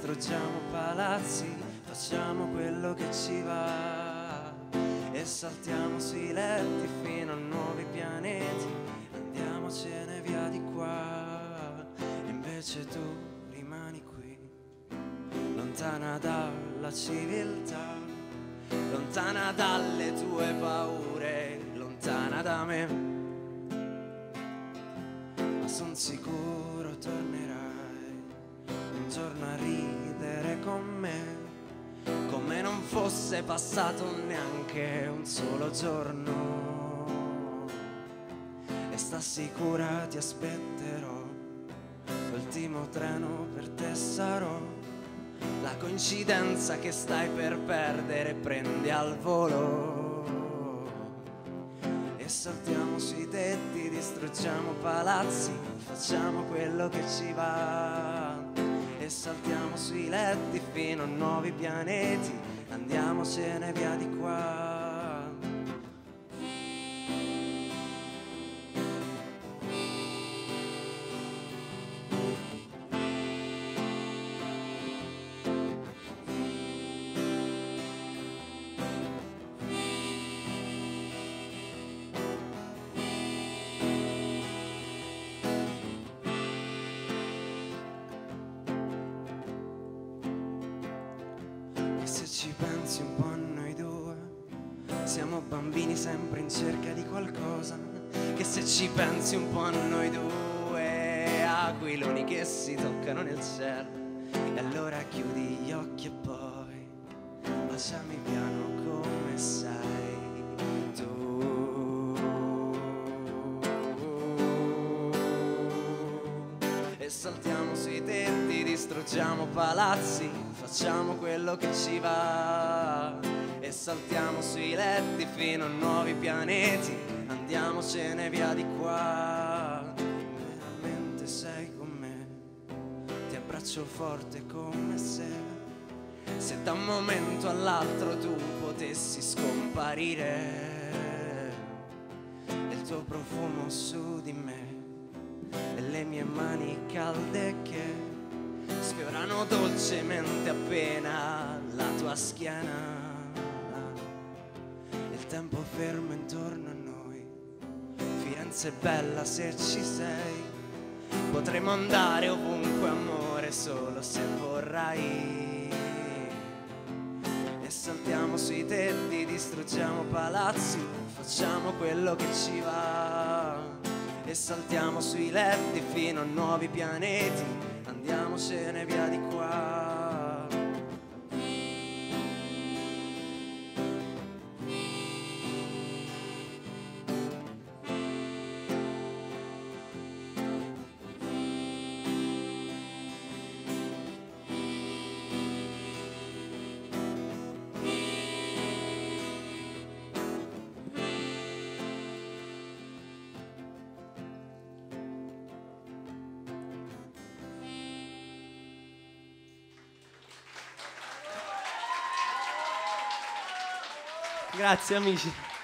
distruggiamo palazzi, facciamo quello che ci va e saltiamo sui letti fino a nuovi pianeti, andiamocene via di qua. Invece tu rimani qui, lontana dalla civiltà, lontana dalle tue paure, lontana da me, ma son sicuro tornerai un giorno a ridere con me, come non fosse passato neanche un solo giorno. E sta sicura ti aspetterò, l'ultimo treno per te sarò, la coincidenza che stai per perdere prendi al volo. E saltiamo sui tetti, distruggiamo palazzi, facciamo quello che ci va e saltiamo sui letti fino a nuovi pianeti, andiamocene via di qua. Se ci pensi un po' a noi due, siamo bambini sempre in cerca di qualcosa. Che se ci pensi un po' a noi due, aquiloni che si toccano nel cielo. E allora chiudi gli occhi e poi baciami piano come sai tu. E saltiamo sui tetti, distruggiamo palazzi, facciamo quello che ci va e saltiamo sui letti fino a nuovi pianeti, andiamocene via di qua. Veramente sei con me, ti abbraccio forte come se da un momento all'altro tu potessi scomparire, e il tuo profumo su di me e le mie mani calde che sfiorano dolcemente appena la tua schiena. Il tempo fermo intorno a noi, Firenze è bella se ci sei, potremo andare ovunque amore solo se vorrai. E saltiamo sui tetti, distruggiamo palazzi, facciamo quello che ci va e saltiamo sui letti fino a nuovi pianeti, andiamocene via di qua. Grazie amici.